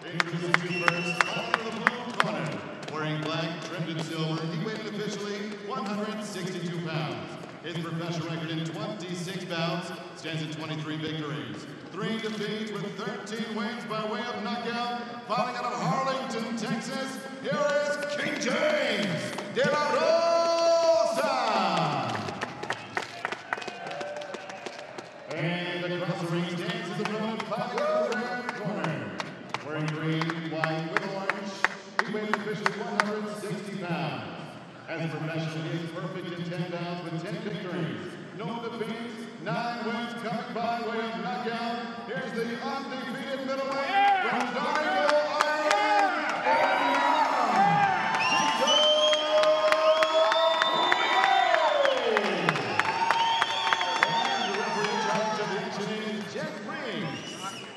Introducing you first, under the blue corner, wearing black, trimmed in silver, he weighed officially 162 pounds. His professional record in 26 bouts stands at 23 victories, 3 defeats with 13 wins by way of knockout. Fighting out of Harlington, Texas, here is King James De La Rosa. And across the ring stands his opponent, fighting out of the red corner, wearing green, white, with orange. He weighs officially 160 pounds. As a professional, he is perfect in 10 bouts with 10 victories, no defeats, 9 wins coming by way of knockout. Here's the undefeated middleweight from Donegal, Ireland, Tito Puig. And the referee in charge of the action is Jeff Rings.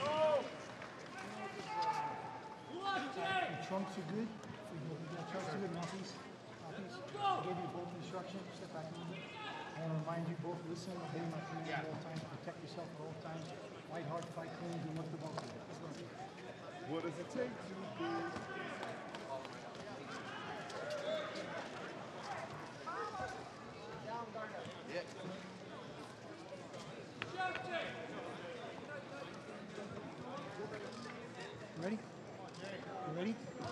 Trunks are good. Trunks are good. Mouthpiece. I gave you both instructions. Step back a little bit. I want to remind you both, listen, obey my commands at all times, protect yourself at all times. Fight hard, fight clean, do what's the most of it. Let's go. What does it take to be? Ready? You ready?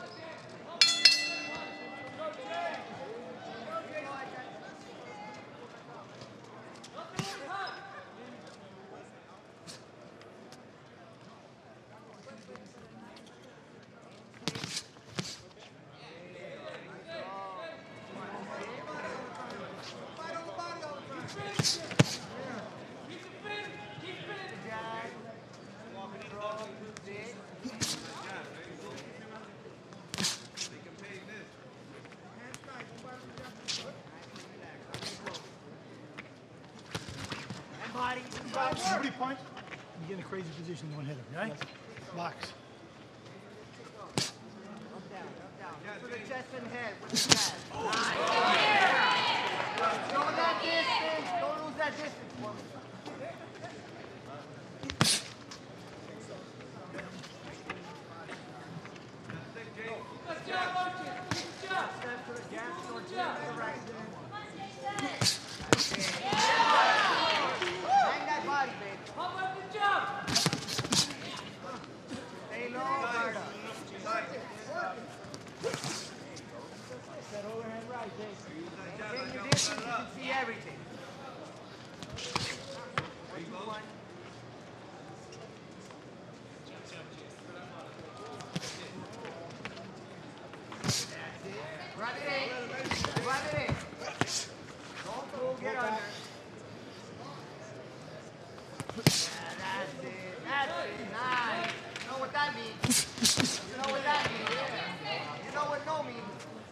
Everybody punch. You get in a crazy position, one hitter, right? Yes. Box. Up down. For the chest and head with the jab. Nice. Show that distance. Don't lose that distance for me. Step to the gas or jab to the right. Hang that body, baby. How about the jump? Stay low, guard up. That overhand right, Jason. Maintain your distance, you can see everything. 1, 2, 1. Run it in. Run it in. Don't go get under. That's it. That's it. Nice. You know what that means? You know what that means? You know what no means?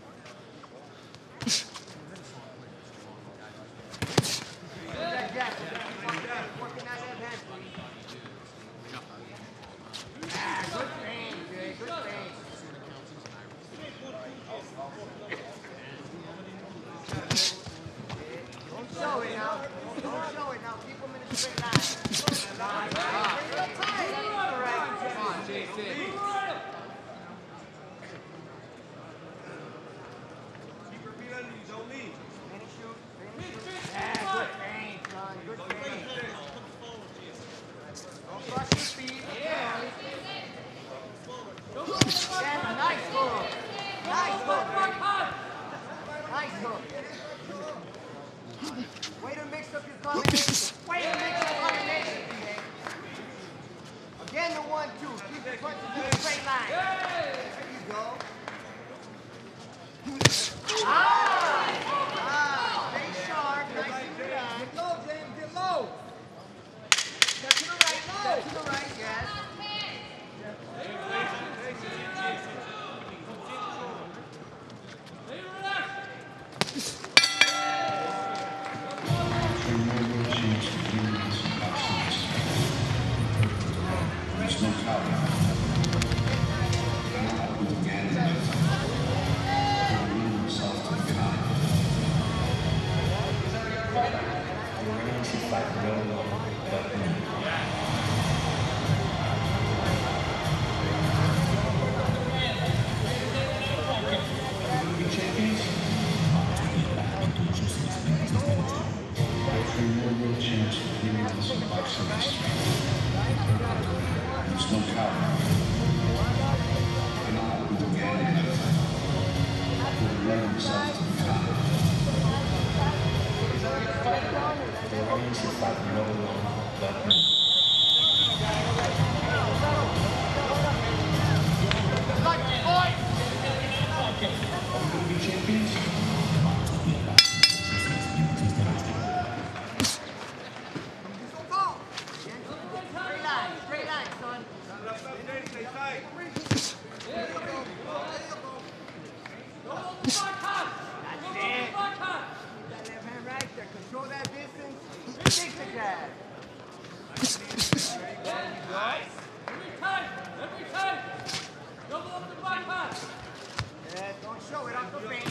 That jab. Working that left hand, please. Ah, good thing, Jay. Good thing. Don't show it now. Don't show it now. Keep them in a straight line. Come on, Jason. Keep your feet under you, don't leave. Finish shoot. Yeah, good thing, son. Good thing. Don't crush your feet. Yeah. Yeah, nice hook. Nice hook. Nice hook. Way to mix up your combination. Way to mix your combination, DA. Again, the 1-2. Keep the punches in a straight line. There you go. Stay sharp. Nice and good. Get low, James. Get low. Step to the right. Step to the right, yes. There's no power.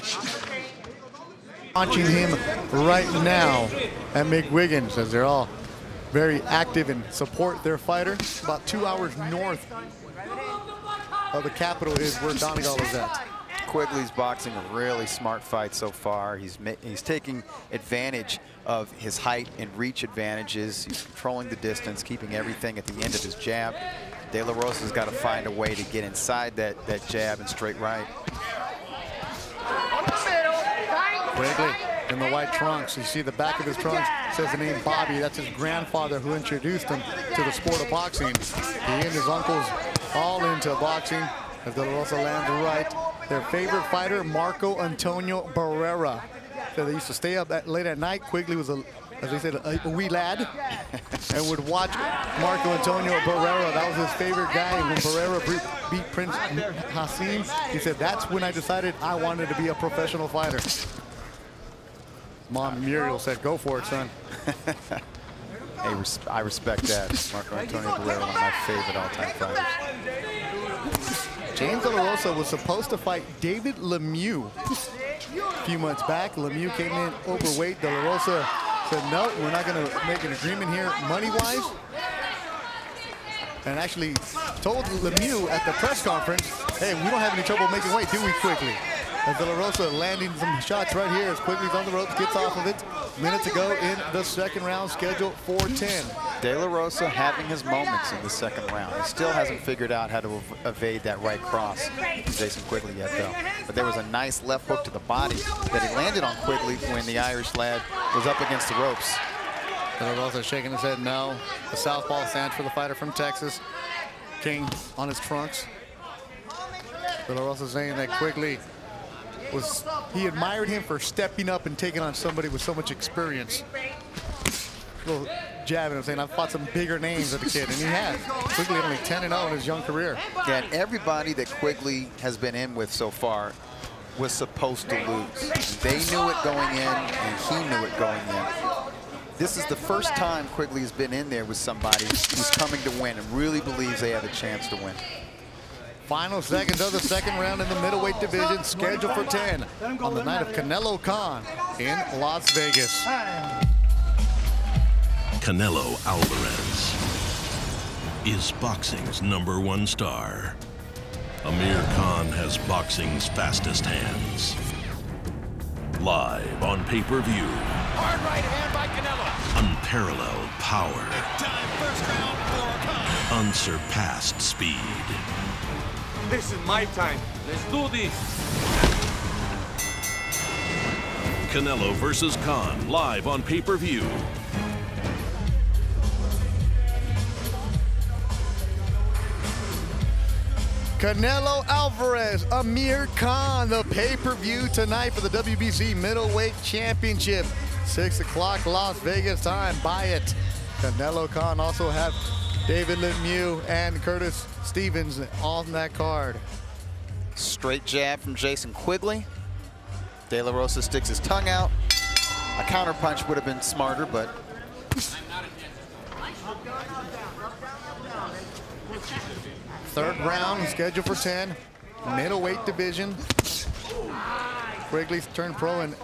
Launching him right now at McWiggins, as they're all very active and support their fighter. About 2 hours north of the capital is where Donegal is at. Quigley's boxing a really smart fight so far. He's taking advantage of his height and reach advantages. He's controlling the distance, keeping everything at the end of his jab. De La Rosa's got to find a way to get inside that jab and straight right. Quigley in the white trunks. You see the back of his trunks says the name Bobby. That's his grandfather who introduced him to the sport of boxing. He and his uncles all into boxing. As De La Rosa lands right. Their favorite fighter, Marco Antonio Barrera. So they used to stay up late at night. Quigley was, as they said, a wee lad, and would watch Marco Antonio Barrera. That was his favorite guy. When Barrera beat Prince Hassim, he said, that's when I decided I wanted to be a professional fighter. Mom Muriel said, go for it, son. Hey, I respect that. Marco Antonio Barrera, one of my favorite all-time fighters. James De La Rosa was supposed to fight David Lemieux a few months back. Lemieux came in overweight. De La Rosa said, no, we're not going to make an agreement here money-wise. And actually told Lemieux at the press conference, hey, we don't have any trouble making weight, do we, Quigley? And De La Rosa landing some shots right here as Quigley's on the ropes, gets off of it. Minute to go in the second round, scheduled for 10. De La Rosa having his moments in the second round. He still hasn't figured out how to evade that right cross from Jason Quigley yet, though. But there was a nice left hook to the body that he landed on Quigley when the Irish lad was up against the ropes. De La Rosa shaking his head no. The southpaw stands for the fighter from Texas. King on his trunks. De La Rosa saying that Quigley he admired him for stepping up and taking on somebody with so much experience. Little jabbing him, saying, I've fought some bigger names as a kid, and he has. Quigley only 10-0 in his young career. Yeah, and everybody that Quigley has been in with so far was supposed to lose. They knew it going in, and he knew it going in. This is the first time Quigley has been in there with somebody who's coming to win and really believes they have a chance to win. Final seconds of the second round in the middleweight division, scheduled for 10 on the night of Canelo Khan in Las Vegas. Canelo Alvarez is boxing's #1 star. Amir Khan has boxing's fastest hands. Live on pay-per-view. Hard right hand by Canelo. Unparalleled power. Time first round for Khan. Unsurpassed speed. This is my time. Let's do this. Canelo versus Khan, live on pay-per-view. Canelo Alvarez, Amir Khan, the pay-per-view tonight for the WBC Middleweight Championship. 6 o'clock Las Vegas time. Buy it. Canelo Khan also have David Lemieux and Curtis Stevens on that card. Straight jab from Jason Quigley. De La Rosa sticks his tongue out. A counter punch would have been smarter, but third round scheduled for 10. Middleweight division. Quigley's turned pro in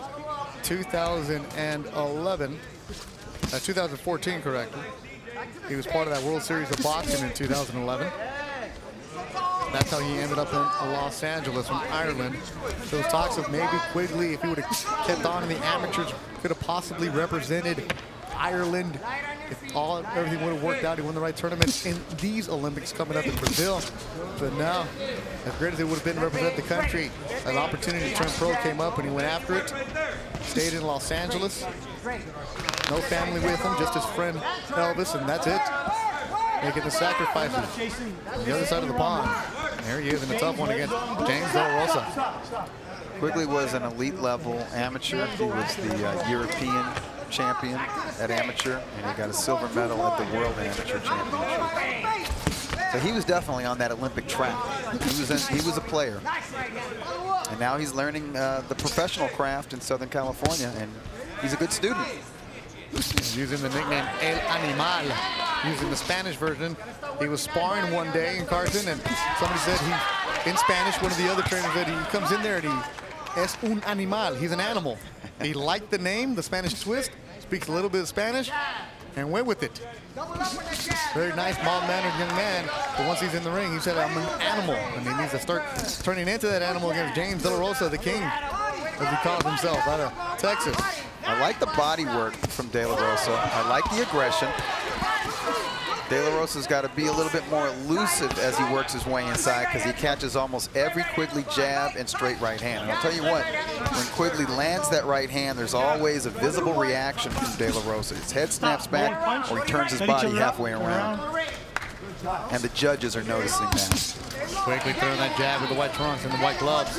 2011. 2014, correct. He was part of that World Series of Boxing in 2011. That's how he ended up in Los Angeles from Ireland. Those talks of maybe Quigley, if he would have kept on in the amateurs, could have possibly represented Ireland. If everything would have worked out, he won the right tournament in these Olympics coming up in Brazil. But now, as great as it would have been to represent the country, an opportunity to turn pro came up and he went after it. Stayed in Los Angeles. No family with him, just his friend Elvis, and that's it. Making the sacrifices on the other side of the pond. There he is in a tough one against James De La Rosa. Quigley was an elite level amateur. He was the European champion at amateur, and he got a silver medal at the World Amateur Championship. So he was definitely on that Olympic track. He was a player. And now he's learning the professional craft in Southern California, and he's a good student. Using the nickname El Animal, using the Spanish version. He was sparring one day in Carson, and somebody said in Spanish, one of the other trainers said he comes in there and he es un animal. He's an animal. He liked the name, the Spanish twist, speaks a little bit of Spanish, and went with it. Very nice, mild-mannered young man, but once he's in the ring, he said, I'm an animal, and he needs to start turning into that animal against James De La Rosa, the king, as he calls himself, out of Texas. I like the body work from De La Rosa. I like the aggression. De La Rosa's got to be a little bit more elusive as he works his way inside because he catches almost every Quigley jab and straight right hand. And I'll tell you what, when Quigley lands that right hand, there's always a visible reaction from De La Rosa. His head snaps back or he turns his body halfway around. And the judges are noticing that. Quigley throwing that jab with the white trunks and the white gloves.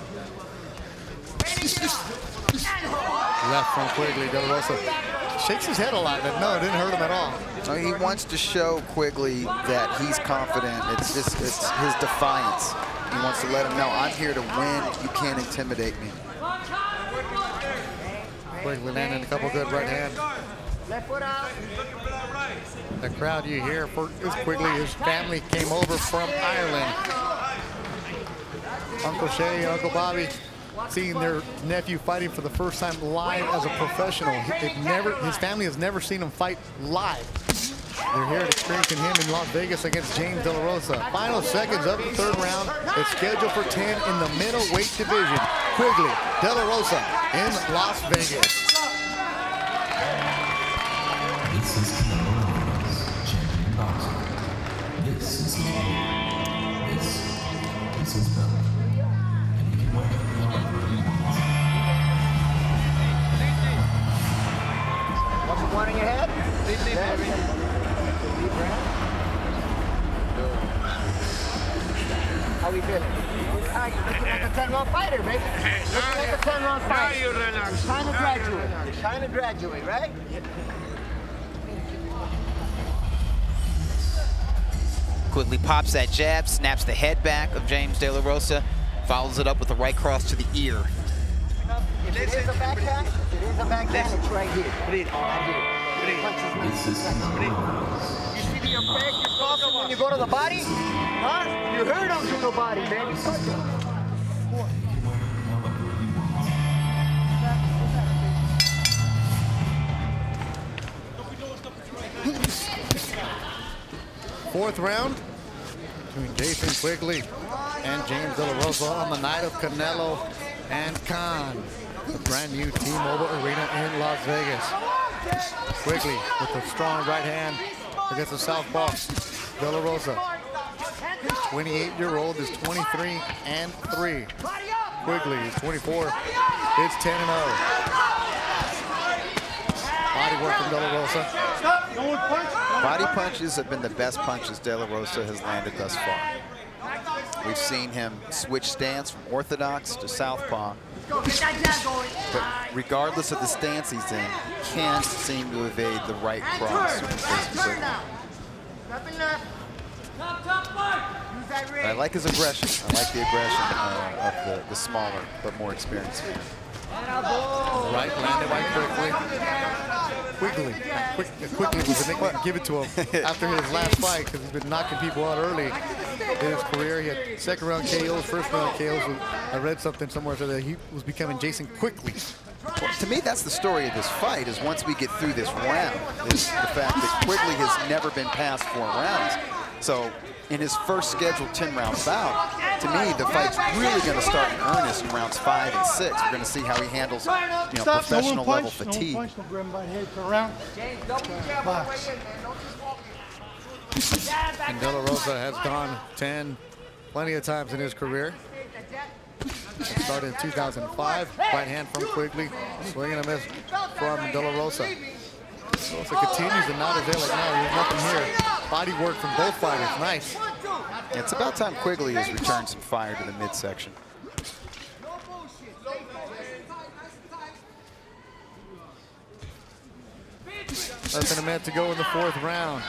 Left from Quigley, De La Rosa shakes his head a lot, but no, it didn't hurt him at all. No, he wants to show Quigley that he's confident. It's his defiance. He wants to let him know, I'm here to win. You can't intimidate me. Quigley landing a couple good right hands. The crowd you hear is Quigley. His family came over from Ireland. Uncle Shay, Uncle Bobby, seeing their nephew fighting for the first time live as a professional. His family has never seen him fight live. They're here experiencing him in Las Vegas against James De La Rosa. Final seconds of the third round. It's scheduled for 10 in the middleweight division. Quigley, De La Rosa in Las Vegas. This is Canelo Alvarez, champion boxer. This is his belt. And he can wear it however he wants. What's the one in your head? Deep breath. How we feeling? Looking like a 10-round fighter, baby. Looking like a 10-round fighter. Now you relax. It's time to graduate. It's time to graduate, right? Quigley pops that jab, snaps the head back of James De La Rosa, follows it up with a right cross to the ear. If it is a backhand, it's right here. Right here. This is Canelo Alvarez. You see the effect you're causing when you go to the body? Huh? You heard him to the body, baby. Touch him. Fourth round between Jason Quigley and James De La Rosa on the night of Canelo and Khan. The brand new T-Mobile Arena in Las Vegas. Quigley with a strong right hand against the southpaw De La Rosa. 28-year-old is 23-3. Quigley is 24. It's 10-0. Body work from De La Rosa. Body punches have been the best punches De La Rosa has landed thus far. We've seen him switch stance from orthodox to southpaw. But regardless of the stance he's in, he can't seem to evade the right cross. I like his aggression. I like the aggression of the smaller but more experienced man. Right, landed by Quigley. Quigley was a nickname given to him after his last fight because he's been knocking people out early in his career. He had second-round KOs, first-round KOs. I read something somewhere that he was becoming Jason Quigley. Well, to me, that's the story of this fight, is once we get through this round, is the fact that Quigley has never been past 4 rounds. So in his first scheduled 10-round bout, to me, the fight's really going to start in earnest in rounds 5 and 6. We're going to see how he handles, professional level fatigue. No punch, no grab by head per round. Box. And De La Rosa has gone 10 plenty of times in his career. It started in 2005. Right hand from Quigley, swing and a miss from De La Rosa. Rosa continues to nod his head like, no, there's nothing here. Body work from both fighters, nice. It's about time Quigley has returned some fire to the midsection. Less than a minute to go in the 4th round.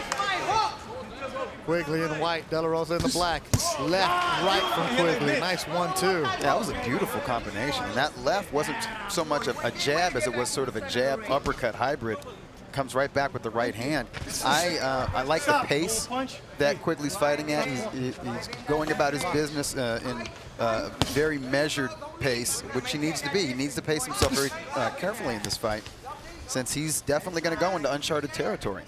Quigley in white, De La Rosa in the black. Left, right from Quigley. Nice 1-2. Yeah, that was a beautiful combination. And that left wasn't so much of a jab as it was sort of a jab uppercut hybrid. comes right back with the right hand. I like the pace that Quigley's fighting at. He's going about his business in very measured pace, which he needs to be. He needs to pace himself very carefully in this fight, since he's definitely going to go into uncharted territory.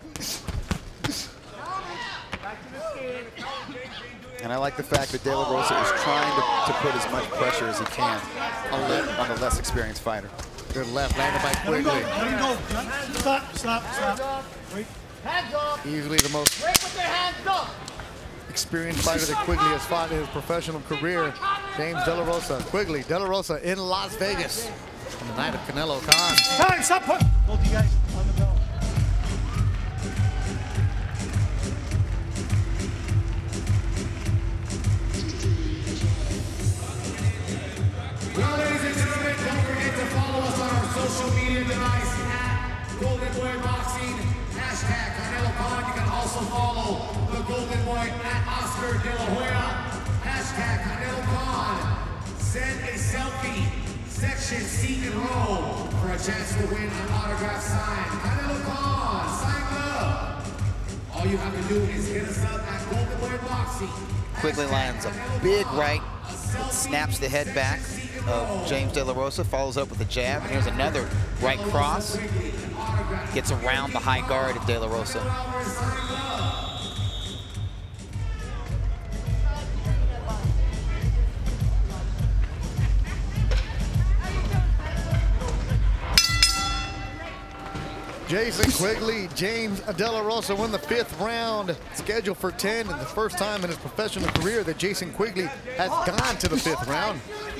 And I like the fact that De La Rosa is trying to put as much pressure as he can on the less experienced fighter. Good left landed by Quigley. Let him go. Stop. Wait. Hands up. Easily the most Break with your hands up. experienced fighter that Quigley has fought in his professional career. James De La Rosa. Quigley, De La Rosa in Las Vegas on the night of Canelo Khan. Time, stop. Both you guys on the bell. Well, ladies and gentlemen, don't forget to follow us on our social media device at Golden Boy Boxing, hashtag Canelo Khan. You can also follow the Golden Boy at Oscar De La Hoya, hashtag Canelo Khan. Send a selfie, section seat and row for a chance to win an autograph signed. Canelo Khan, sign up. All you have to do is hit us up at Golden Boy Boxing. Quigley lands a big right, snaps the head back of James De La Rosa, follows up with a jab, and here's another right cross. Gets around the high guard of De La Rosa. Jason Quigley, James De La Rosa won the 5th round, scheduled for 10, and the first time in his professional career that Jason Quigley has gone to the 5th round.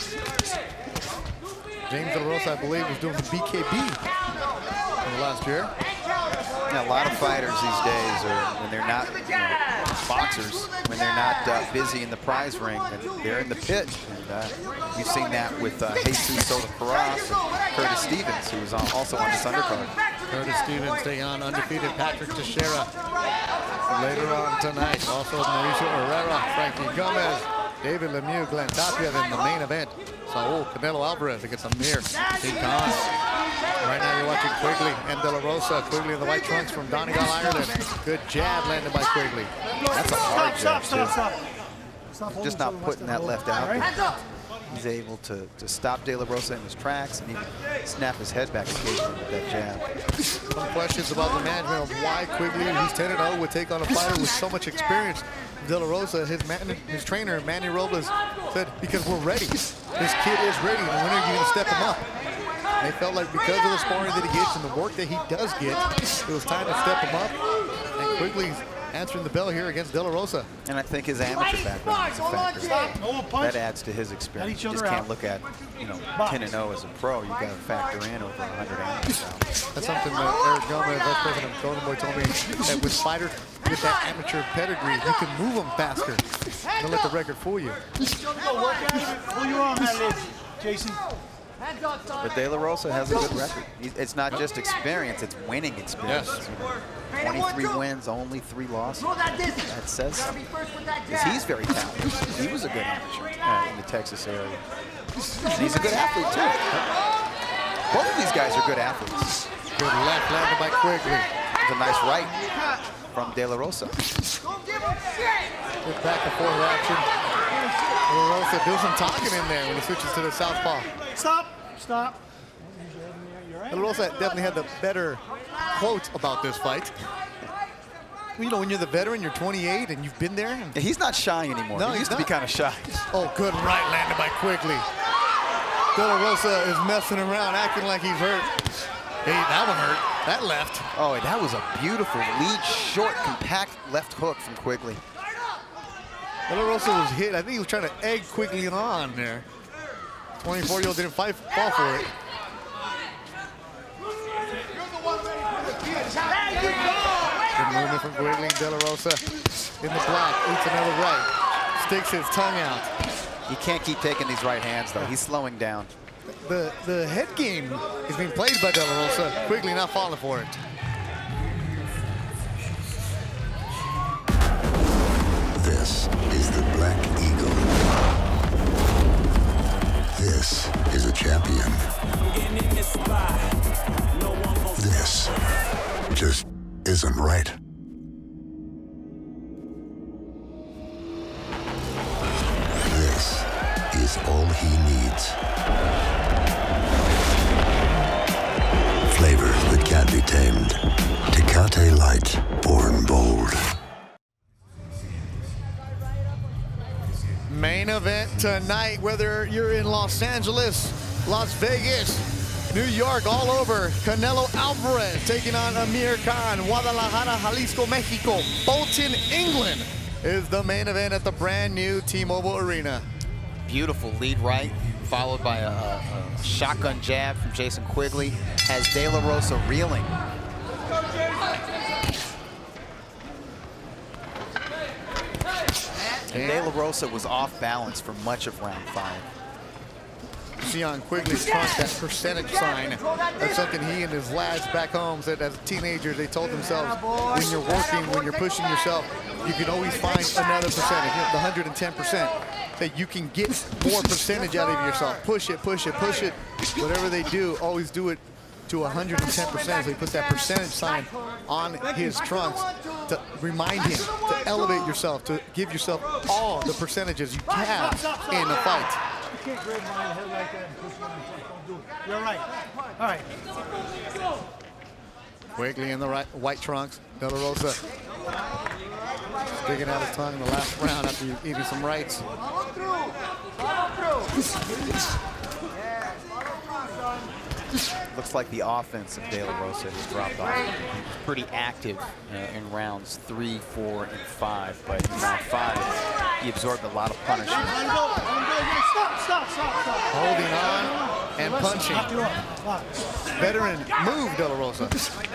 James De La Rosa, I believe, was doing the BKB in the last year. Yeah, a lot of fighters these days are, when they're not boxers, when they're not busy in the prize ring, and they're in the pit. And you've seen that with Jesus Soto Karass and Curtis Stevens, who was also on this undercard. Curtis Stevens taking on undefeated Patrick Teixeira later on tonight. Also Mauricio Herrera, Frankie Gomez, David Lemieux, Glenn Tapia. Then the main event, Saul Canelo Alvarez against Amir Khan. Right now you're watching Quigley and De La Rosa. Quigley in the white trunks from Donegal, Ireland. Good jab landed by Quigley. That's a hard jab, Stop. Just not putting that left out there. He's able to stop De La Rosa in his tracks and even snap his head back occasionally with that jab. Some questions about the management of why Quigley, who's 10-0, would take on a fighter with so much experience. De La Rosa, his trainer, Manny Robles, said, because we're ready. This kid is ready, and when are you going to step him up? And they felt like because of the sparring that he gets and the work that he does get, it was time to step him up. And Quigley's answering the bell here against De La Rosa. And I think his amateur background is a factor. That adds to his experience. You just can't look at, 10-0 as a pro. You got to factor in over 100 amateur rounds. That's something that Eric Gomez, Vice President of Golden Boy, told me, that with fighters with that amateur pedigree, you can move them faster. Don't let the record fool you. Pull your arm that ledge, Jason. But De La Rosa has a good record. It's not just experience, it's winning experience. Yes. 23 wins, only 3 losses. That says something. Because he's very talented. He was a good amateur in the Texas area. And he's a good athlete, too. Both of these guys are good athletes. Good left landed by Quigley. It's a nice right from De La Rosa. Good back and forth action. De La Rosa doing some talking in there when he switches to the southpaw. Stop. De La Rosa definitely had the better quote about this fight. Well, when you're the veteran, you're 28 and you've been there. And he's not shy anymore. No, he used to be kind of shy. Oh, good right landed by Quigley. De La Rosa is messing around, acting like he's hurt. Hey, that one hurt. That left. Oh, that was a beautiful lead, short, compact left hook from Quigley. De La Rosa was hit. I think he was trying to egg Quigley on there. 24-year-old didn't fall for it. Good movement from Quigley. De La Rosa in the block. Eats another right. Sticks his tongue out. He can't keep taking these right hands, though. He's slowing down. The head game is being played by De La Rosa. Quigley not falling for it. This is the Black Eagle. This is a champion. This he needs. Flavor that can't be tamed. Tecate Light, born bold. Main event tonight, whether you're in Los Angeles, Las Vegas, New York, all over. Canelo Alvarez taking on Amir Khan. Guadalajara, Jalisco, Mexico. Bolton, England is the main event at the brand new T-Mobile Arena. Beautiful lead right, followed by a shotgun jab from Jason Quigley. Has De La Rosa reeling. And De La Rosa was off balance for much of round 5. See on Quigley's trunk, that percentage sign. That's something he and his lads back home said as teenagers, they told themselves, when you're working, when you're pushing yourself, you can always find another percentage, the 110%, that you can get more percentage out of yourself. Push it, push it, push it. Whatever they do, always do it to 110%. So he puts that percentage sign on his trunks to remind him to elevate yourself, to give yourself all the percentages you have in the fight. You can't grab my head like that and push it on the front. Don't do it. You're right. All right. Quigley in the white trunks. De La Rosa sticking out his tongue in the last round after eating some rights. Follow through. Follow through. Yeah, follow through, son. Looks like the offense of De La Rosa has dropped off. He was pretty active in rounds 3, 4, and 5, but in round 5, he absorbed a lot of punishment. Stop. Holding on and punching. Veteran move, De La Rosa.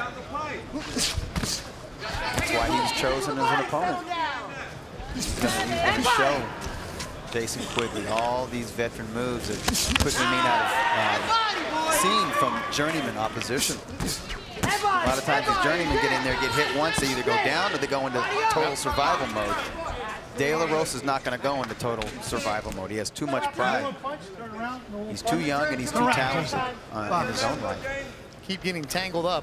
That's why he was chosen as an opponent. He's going to show Jason Quigley all these veteran moves that Quigley may not have seen from journeyman opposition. A lot of times these journeymen get in there, get hit once, they either go down or they go into total survival mode. De La Rosa's not going to go into total survival mode. He has too much pride. He's too young and he's too talented in his own right. Keep getting tangled up.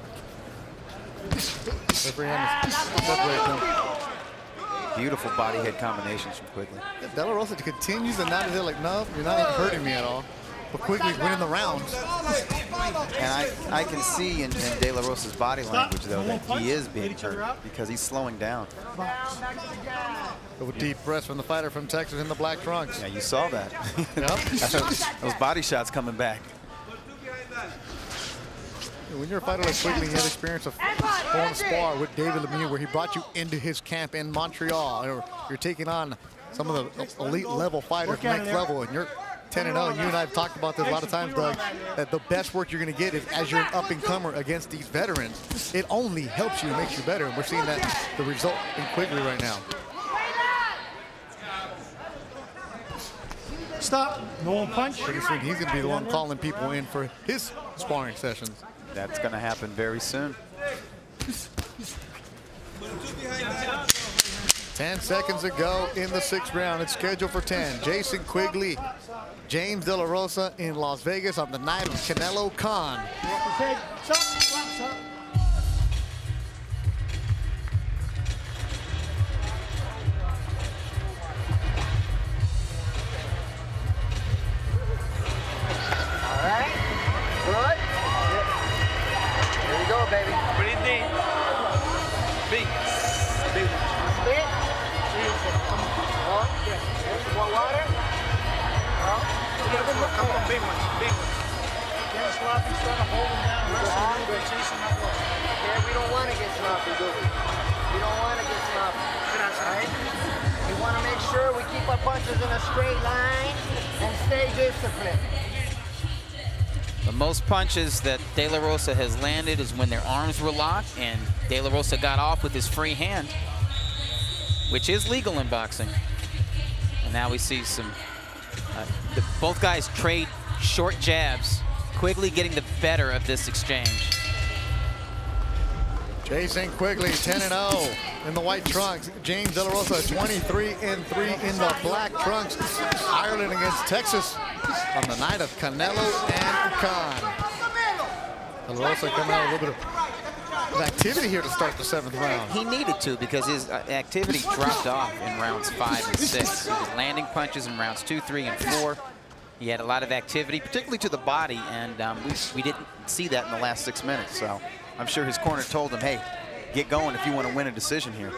Beautiful body head combinations from Quigley. De La Rosa continues to not is like, no, you're not hurting me at all. But Quigley's winning the rounds. And I can see in De La Rosa's body language, though, that he is being hurt because he's slowing down. Little deep breaths from the fighter from Texas in the black trunks. Yeah, you saw that. Yep. Those body shots coming back. When you're a fighter like Quigley, he had experience of going to spar with David Lemieux, where he brought you into his camp in Montreal. Or you're taking on some of the elite level fighters, next level, and you're 10-0. And you and I have talked about this a lot of times, Doug, that the best work you're going to get is as you're an up-and-comer against these veterans. It only helps you, makes you better. And we're seeing that the result in Quigley right now. Stop. No one punch. Pretty soon he's going to be the one calling people in for his sparring sessions. That's going to happen very soon. 10 seconds to go in the 6th round. It's scheduled for 10. Jason Quigley, James De La Rosa in Las Vegas on the night of Canelo Khan. Stop. All right. Good. There you go, baby. Breathe deep. Big. Spit. Here's some more water. Come on, big ones. Get sloppy, start to hold him down. Yeah, we don't want to get sloppy, do we? We don't want to get sloppy. Right? We want to make sure we keep our punches in a straight line and stay disciplined. The most punches that De La Rosa has landed is when their arms were locked and De La Rosa got off with his free hand, which is legal in boxing. And now we see some, both guys trade short jabs. Quigley getting the better of this exchange. Jason Quigley, 10-0 in the white trunks. James De La Rosa, 23-3 in the black trunks. Ireland against Texas on the night of Canelo and Khan. De La Rosa coming out with a little bit of activity here to start the 7th round. He needed to because his activity dropped off in rounds 5 and 6. He was landing punches in rounds 2, 3, and 4. He had a lot of activity, particularly to the body, and we didn't see that in the last 6 minutes. So I'm sure his corner told him, hey, get going if you want to win a decision here.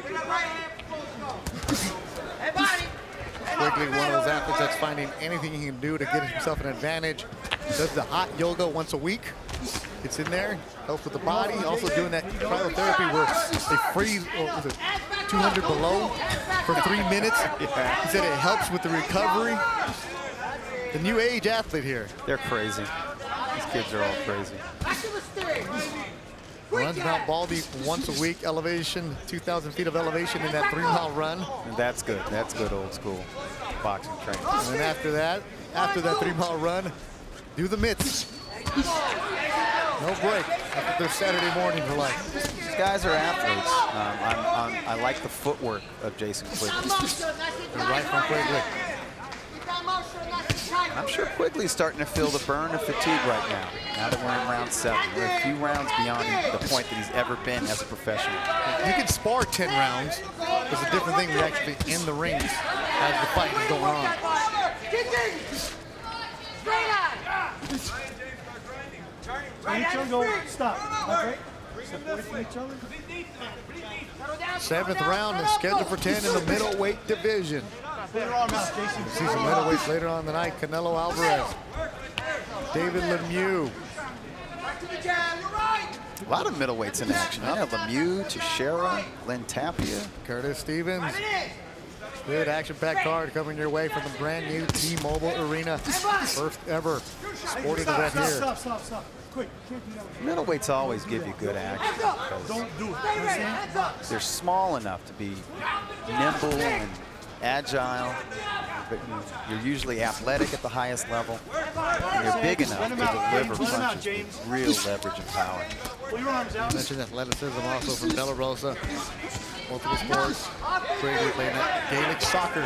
Quigley, one of those athletes that's finding anything he can do to get himself an advantage. Does the hot yoga once a week. Gets in there, helps with the body. Also doing that cryotherapy where they freeze, 200 below for 3 minutes. He said it helps with the recovery. The new age athlete here. They're crazy. These kids are all crazy. Runs Mount Baldy once a week, elevation, 2,000 feet of elevation in that 3-mile run. And that's good. That's good old school boxing training. And then after that 3-mile run, do the mitts. No break after their Saturday morning for life. These guys are athletes. I like the footwork of Jason Quigley. Right from Quigley. I'm sure Quigley's starting to feel the burn of fatigue right now. Now that we're in round 7, we're a few rounds beyond the point that he's ever been as a professional. You can spar 10 rounds. It's a different thing than actually in the ring as the fight is going on. Each other go, stop. Okay? Separate from each other. 7th round is scheduled for 10 in the middleweight division. Put your arm out, Jason. See some middleweights later on tonight. Canelo Alvarez, David Lemieux. A lot of middleweights in action. Huh? Lemieux, Teixeira, Len Tapia, Curtis Stevens. Good action-packed card coming your way from the brand new T-Mobile Arena. First ever sporting event here. Stop. Quick. Middleweights always give you good action. Don't do it. They're small enough to be nimble and agile, but you're usually athletic at the highest level, and you're big enough to deliver punches with real leverage and power. Pull your arms out. You mentioned athleticism also from De La Rosa. Multiple sports. Quigley playing that Gaelic soccer.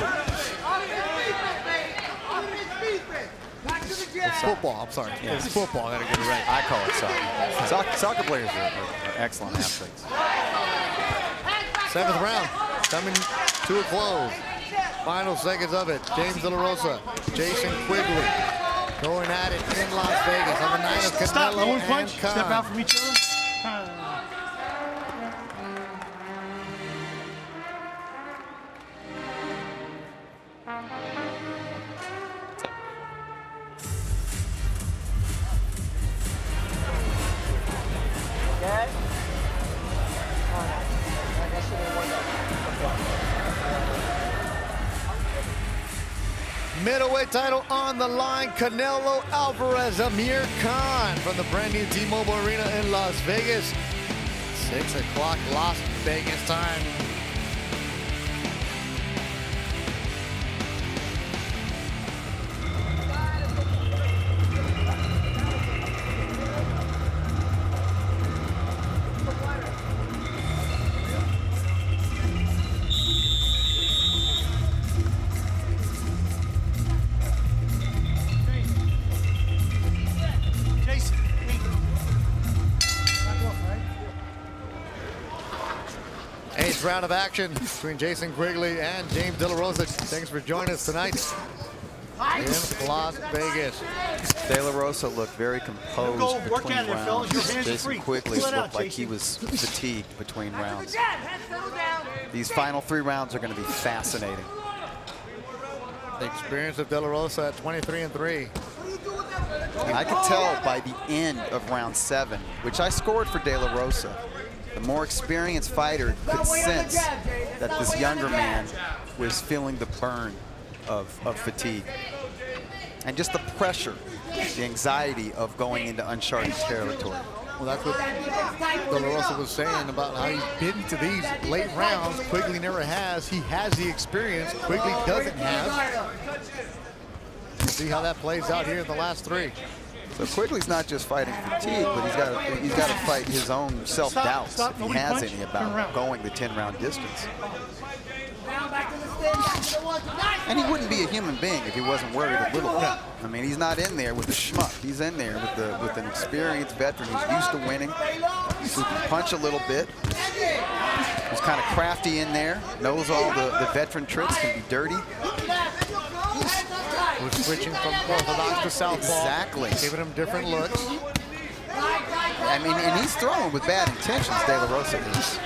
It's football, I'm sorry. Yeah. It's football, I gotta get it right. I call it soccer. Soccer players are excellent athletes. 7th round, coming to a close. Final seconds of it. James De La Rosa, Jason Quigley going at it in Las Vegas on the night of Canelo and Khan. Step out from each other. Middleweight title on the line. Canelo Alvarez, Amir Khan from the brand new T-Mobile Arena in Las Vegas. 6 o'clock Las Vegas time. Round of action between Jason Quigley and James De La Rosa. Thanks for joining us tonight in Las Vegas. De La Rosa looked very composed between rounds. Jason Quigley looked like he was fatigued between rounds. These final 3 rounds are going to be fascinating. The experience of De La Rosa at 23-3. I could tell by the end of round 7, which I scored for De La Rosa, the more experienced fighter could sense that this younger man was feeling the burn of fatigue. And just the pressure, the anxiety of going into uncharted territory. Well, that's what De La Rosa was saying about how he's been to these late rounds. Quigley never has. He has the experience Quigley doesn't have. See how that plays out here in the last 3. So Quigley's not just fighting fatigue, but he's got to fight his own self-doubts if he has any about going the 10-round distance. And he wouldn't be a human being if he wasn't worried a little bit. I mean, he's not in there with a schmuck. He's in there with an experienced veteran who's used to winning, who can punch a little bit, who's kind of crafty in there, knows all the veteran tricks, can be dirty. We've switching from orthodox to southpaw. Exactly. Giving him different looks. I mean, and he's throwing with bad intentions, De La Rosa is.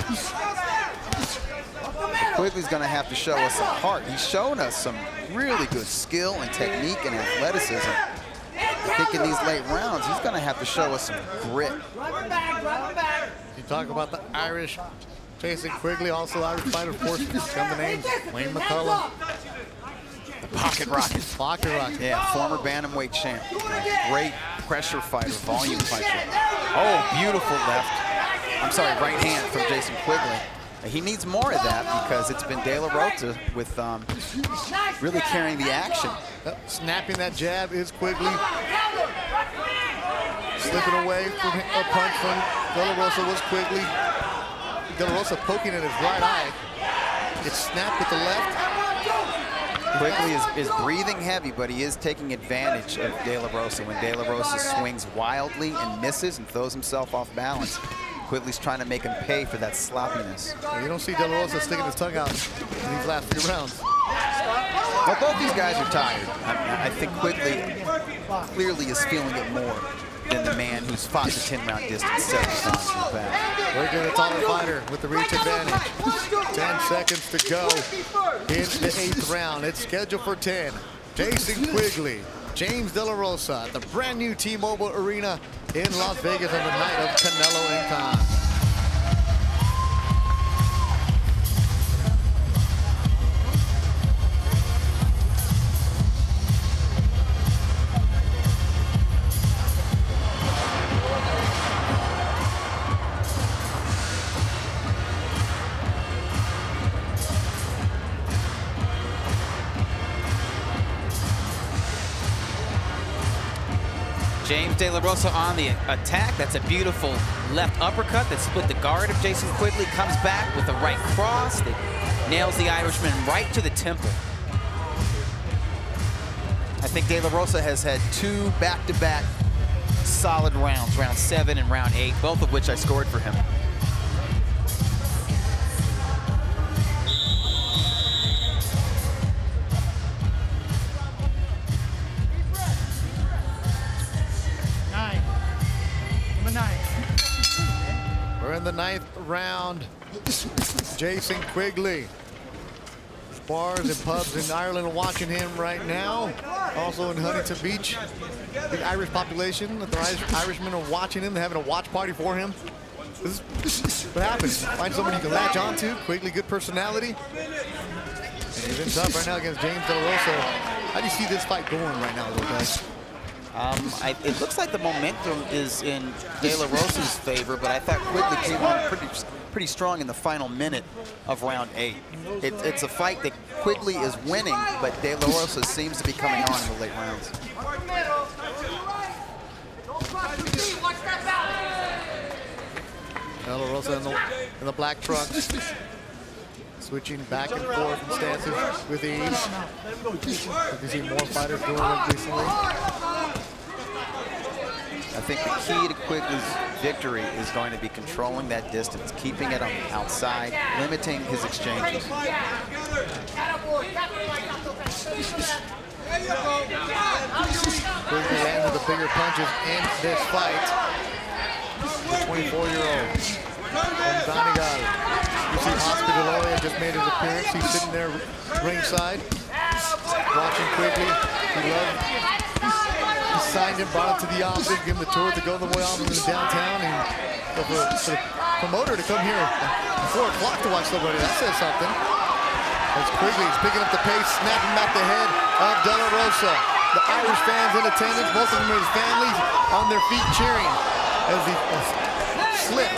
Quigley's going to have to show us some heart. He's shown us some really good skill and technique and athleticism. I think in these late rounds, he's going to have to show us some grit. You talk about the Irish, Jason Quigley, also Irish fighter, of course, come the names, Wayne McCullough. The Pocket Rocket. Pocket Rocket. Yeah, former bantamweight champ. Great pressure fighter, volume fighter. Oh, beautiful left. I'm sorry, right hand from Jason Quigley. He needs more of that because it's been De La Rosa with really carrying the action. Snapping that jab is Quigley. Slipping away from a punch from De La Rosa was Quigley. De La Rosa poking at his right eye. It's snapped with the left. Quigley is breathing heavy, but he is taking advantage of De La Rosa. When De La Rosa swings wildly and misses and throws himself off balance, Quigley's trying to make him pay for that sloppiness. You don't see De La Rosa sticking his tongue out in these last few rounds. Well, both these guys are tired. I think Quigley clearly is feeling it more than the man who's fought the 10-round distance several times in the past. We're doing a taller fighter with the reach advantage. 10 seconds to go in the 8th round. It's scheduled for 10. Jason Quigley, James De La Rosa at the brand new T-Mobile Arena in Las Vegas on the night of Canelo and Khan. James De La Rosa on the attack. That's a beautiful left uppercut that split the guard of Jason Quigley. Comes back with a right cross that nails the Irishman right to the temple. I think De La Rosa has had 2 back-to-back solid rounds, round 7 and round 8, both of which I scored for him. We're in the 9th round. Jason Quigley. Bars and pubs in Ireland are watching him right now. Also in Huntington Beach, the Irish population, the Irishmen are watching him. They're having a watch party for him. This is what happens. Find somebody you can latch onto. Quigley, good personality. And he's in tough right now against James De La Rosa. How do you see this fight going right now, little guys? It looks like the momentum is in De La Rosa's favor, but I thought Quigley came on pretty strong in the final minute of round 8. It's a fight that Quigley is winning, but De La Rosa seems to be coming on in the late rounds. De La Rosa in the black trunks. Switching back and forth in stances with ease. You see more fighters doing it recently. I think the key to Quigley's victory is going to be controlling that distance, keeping it on the outside, limiting his exchanges. Quigley landed the bigger punches in this fight. The 24-year-old from Donegal. You see Oscar De La Hoya just made his appearance. He's sitting there ringside, watching Quigley. He signed him, brought him to the office, gave him the tour of the Golden Boy office in downtown, and for the promoter to come here at 4 o'clock to watch somebody, that says something. As Quigley is picking up the pace, snapping back the head of De La Rosa. The Irish fans in attendance, most of them are his families, on their feet cheering as he slipped.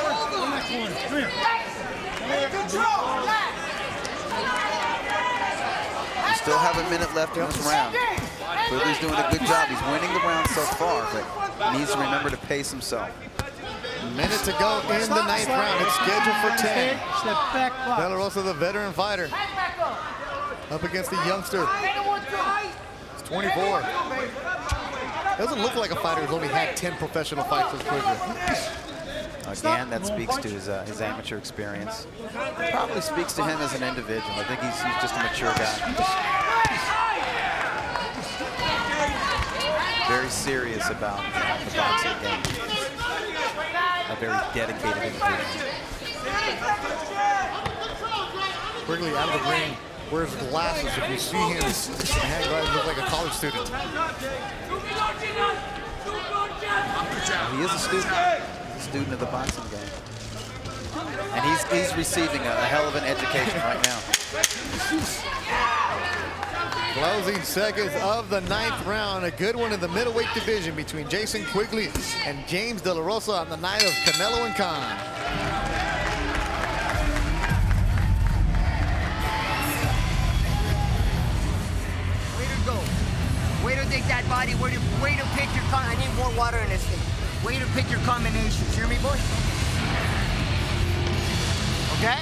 We still have a minute left in this round. Quigley's doing a good job. He's winning the round so far, but he needs to remember to pace himself. Minute to go in the 9th round. It's scheduled for 10. De La Rosa, the veteran fighter, up against the youngster. It's 24. Doesn't look like a fighter who's only had 10 professional fights as Quigley. Again, that speaks to his amateur experience. Probably speaks to him as an individual. I think he's just a mature guy. very serious about the boxing game. A very dedicated individual. Quigley out of the ring, wears glasses. If you see him, he's hang right, look like a college student. He is a student. He's a student of the boxing game. And he's receiving a hell of an education right now. Closing seconds of the 9th round. A good one in the middleweight division between Jason Quigley and James De La Rosa on the night of Canelo and Khan. Way to go. Way to take that body. Way to pick your I need more water in this thing. Way to pick your combinations. Hear me, boy? Okay?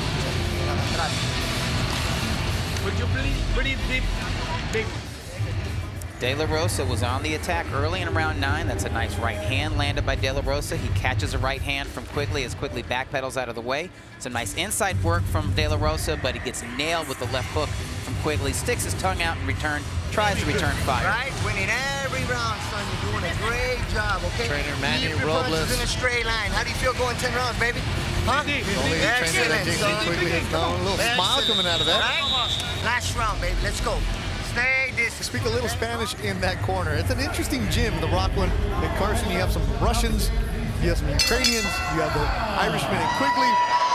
Would you please breathe deep? Big. De La Rosa was on the attack early in round 9. That's a nice right hand landed by De La Rosa. He catches a right hand from Quigley as Quigley backpedals out of the way. Some nice inside work from De La Rosa, but he gets nailed with the left hook from Quigley. Sticks his tongue out in return, tries to return fire. Right? Winning every round, son. You're doing a great job, okay? Trainer Manny Keep your Robles. punches in a straight line. How do you feel going 10 rounds, baby? Huh? Only the trainer that Jason Quigley has known. A little smile coming out of that. Right? Last round, baby. Let's go. Stay distant. Speak a little Spanish in that corner. It's an interesting gym, the Rockland. In Carson, you have some Russians, you have some Ukrainians, you have the Irishman in Quigley.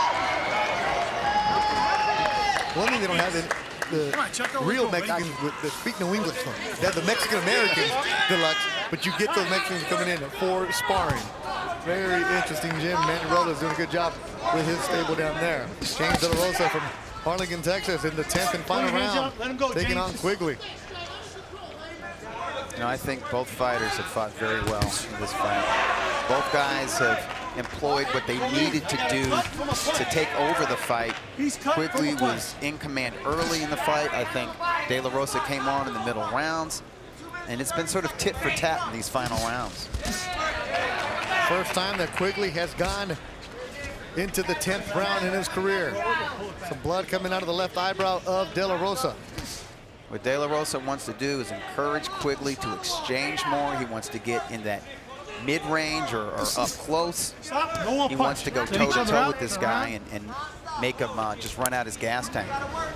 One thing they don't have in the real Mexicans that speak no English. They have the Mexican Americans deluxe, but you get those Mexicans coming in for sparring. Very interesting gym. Manny Robles doing a good job with his stable down there. James De La Rosa from Arlington, Texas in the 10th and final round, taking on Quigley. You know, I think both fighters have fought very well in this fight. Both guys have employed what they needed to do to take over the fight. Quigley was in command early in the fight. I think De La Rosa came on in the middle rounds, and it's been sort of tit for tat in these final rounds. First time that Quigley has gone into the 10th round in his career. Some blood coming out of the left eyebrow of De La Rosa. What De La Rosa wants to do is encourage Quigley to exchange more. He wants to get in that mid-range or up close. He wants to go toe-to-toe with this guy and make him just run out his gas tank.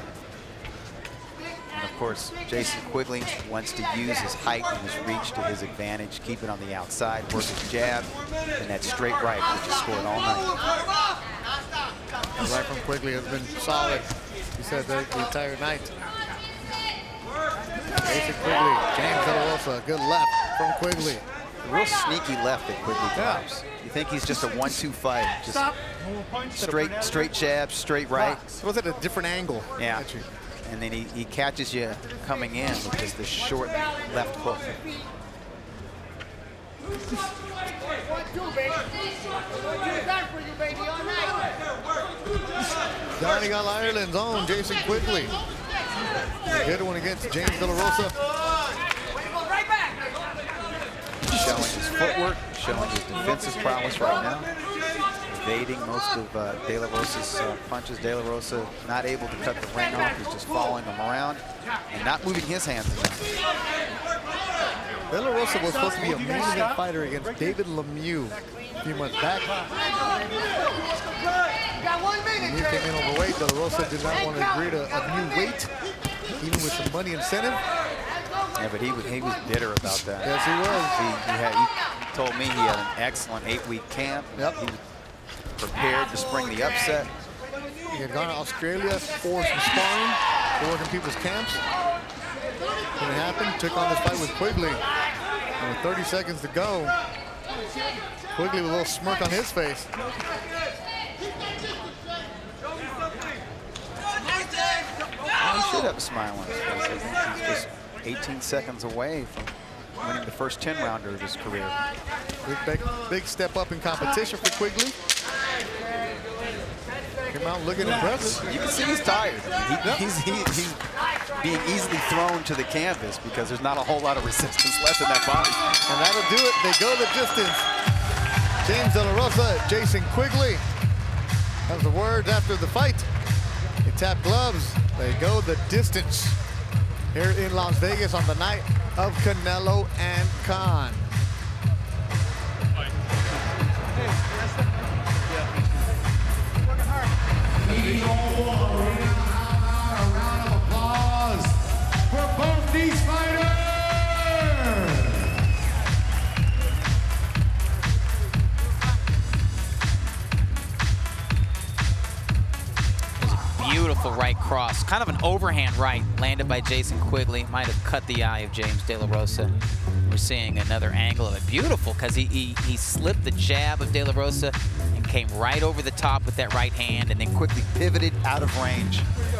And of course, Jason Quigley wants to use his height and his reach to his advantage, keep it on the outside, work his jab, and that straight right, which is scored all night. The right from Quigley has been solid, he said, the entire night. Jason Quigley, James De La Rosa, good left from Quigley. A real sneaky left that Quigley drops. You think he's just a 1-2 fight, just straight jab, straight right. So was it a different angle? Yeah. And then he catches you coming in with just the short left hook. Donegal, Ireland's own Jason Quigley. A good one against James De La Rosa. Showing his footwork, showing his defensive prowess right now. Evading most of De La Rosa's punches. De La Rosa not able to cut the ring off. He's just following him around and not moving his hands enough. De La Rosa was supposed to be a main event fighter against David Lemieux a few months back. When he came in overweight, De La Rosa did not want to agree to a new weight, even with some money incentive. Yeah, but he was bitter about that. Yes, he was. He told me he had an excellent 8-week camp. Yep. He was prepared to spring the upset. He had gone to Australia for some sparring, to work in people's camps. Didn't happen. Took on this fight with Quigley. And with 30 seconds to go, Quigley with a little smirk on his face. Well, he should have a smile on his face. I think he's just 18 seconds away from winning the first 10-rounder of his career. Big step up in competition for Quigley. Came out looking impressive. You can see he's tired. He's being easily thrown to the canvas because there's not a whole lot of resistance left in that body. And that'll do it. They go the distance. James De La Rosa, Jason Quigley. That was the words after the fight. They tap gloves. They go the distance. here in Las Vegas on the night of Canelo and Khan. A round of applause for both these fighters. Beautiful right cross, kind of an overhand right, landed by Jason Quigley. Might have cut the eye of James De La Rosa. We're seeing another angle of it. Beautiful, because he slipped the jab of De La Rosa and came right over the top with that right hand, and then quickly pivoted out of range.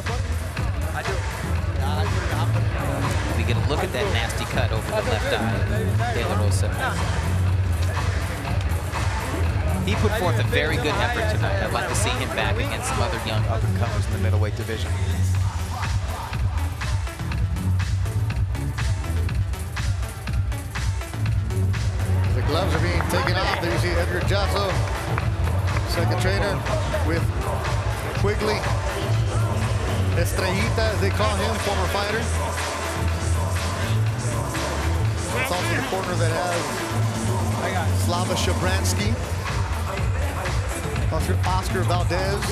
We get a look at that nasty cut over the left eye of De La Rosa. He put forth a very good effort tonight. I'd like to see him back against some other young up-and-comers in the middleweight division. The gloves are being taken off. There you see Edgar Jasso, second trainer with Quigley. Estrellita, as they call him, former fighter. It's also the corner that has Slava Shabransky. Oscar Valdez.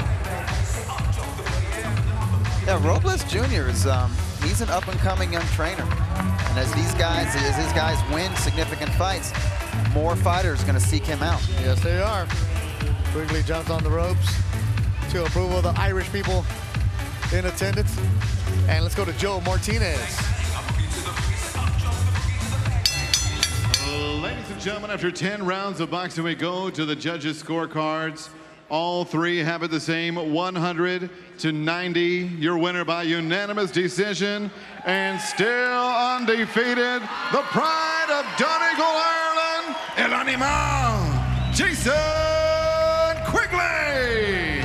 Yeah, Robles Jr. is he's an up-and-coming young trainer, and as his guys win significant fights, more fighters are going to seek him out. Yes, they are. Quigley jumps on the ropes to approval of the Irish people in attendance, and let's go to Joe Martinez. Ladies and gentlemen, after 10 rounds of boxing, we go to the judges' scorecards. All three have it the same, 100-90. Your winner by unanimous decision, and still undefeated, the pride of Donegal, Ireland, El Animal, Jason Quigley.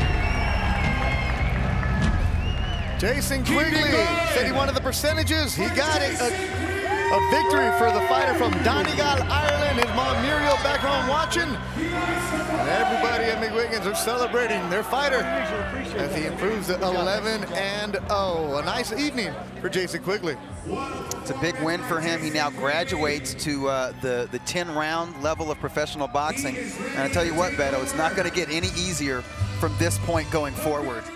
Jason Quigley said he wanted the percentages. He got it. A victory for the fighter from Donegal, Ireland. His mom Muriel back home watching. And everybody at McWiggins are celebrating their fighter as he improves to 11-0. A nice evening for Jason Quigley. It's a big win for him. He now graduates to the 10-round level of professional boxing. And I tell you what, Beto, it's not going to get any easier from this point going forward.